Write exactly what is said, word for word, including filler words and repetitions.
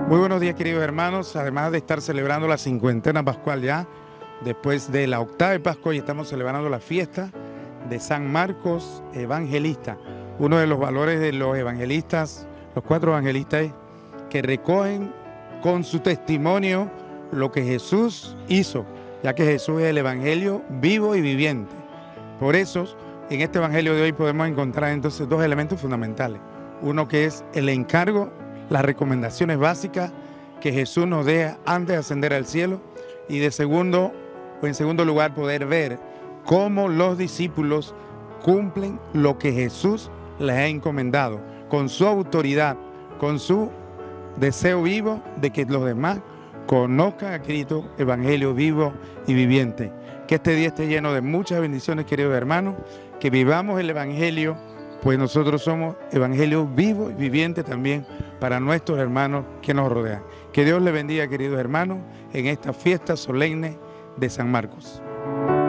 Muy buenos días, queridos hermanos. Además de estar celebrando la cincuentena pascual ya, después de la octava de Pascua, hoy estamos celebrando la fiesta de San Marcos Evangelista. Uno de los valores de los evangelistas, los cuatro evangelistas, es que recogen con su testimonio lo que Jesús hizo, ya que Jesús es el evangelio vivo y viviente. Por eso, en este evangelio de hoy podemos encontrar entonces dos elementos fundamentales. Uno que es el encargo, las recomendaciones básicas que Jesús nos deja antes de ascender al cielo, y de segundo, o en segundo lugar, poder ver cómo los discípulos cumplen lo que Jesús les ha encomendado, con su autoridad, con su deseo vivo de que los demás conozcan a Cristo, evangelio vivo y viviente. Que este día esté lleno de muchas bendiciones, queridos hermanos, que vivamos el evangelio, pues nosotros somos evangelio vivo y viviente también para nuestros hermanos que nos rodean. Que Dios les bendiga, queridos hermanos, en esta fiesta solemne de San Marcos.